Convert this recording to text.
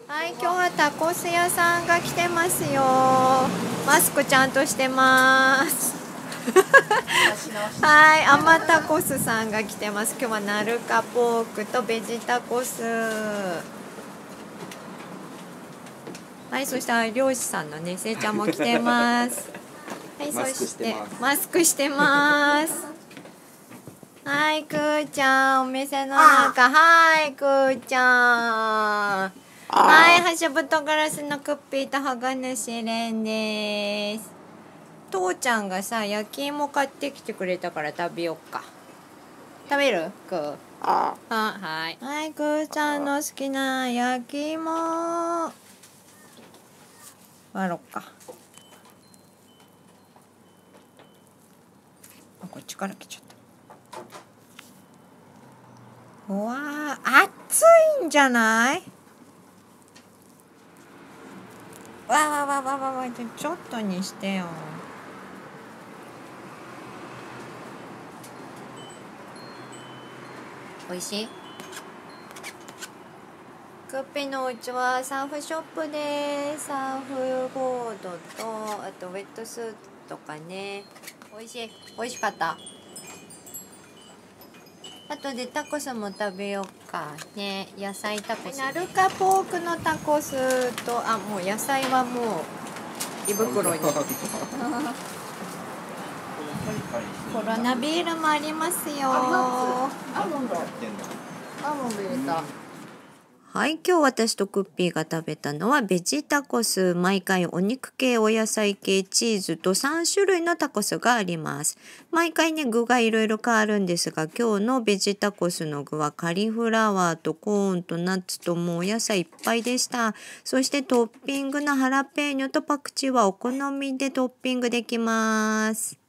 はい、今日はタコス屋さんが来てますよ。マスクちゃんとしてます。はい、アマタコスさんが来てます。今日はナルカポークとベジタコス。はい、そして漁師さんのね、せいちゃんも来てます。はい、そしてマスクしてます。はい、くーちゃん、お店の中。はい、くーちゃん。はい、ハシブトガラスのクッピーと保護主レンです。父ちゃんがさ、焼き芋買ってきてくれたから食べよっか。食べる？くー。はい。はい、くーちゃんの好きな焼き芋。割ろっか。あ、こっちから来ちゃった。うわー、熱いんじゃない？わ、ちょっとにしてよ。おいしい？クッピーのうちはサーフショップでサーフボードとあとウェットスーツとかね。おいしい？おいしかった？あとでタコスも食べようかね。野菜タコス、ナルカポークのタコスともう野菜はもう胃袋に。コロナビールもありますよ。アーモンド入れた。はい、今日私とクッピーが食べたのはベジタコス。毎回お肉系、お野菜系、チーズと3種類のタコスがあります。毎回ね、具がいろいろ変わるんですが、今日のベジタコスの具はカリフラワーとコーンとナッツともうお野菜いっぱいでした。そしてトッピングのハラペーニョとパクチーはお好みでトッピングできます。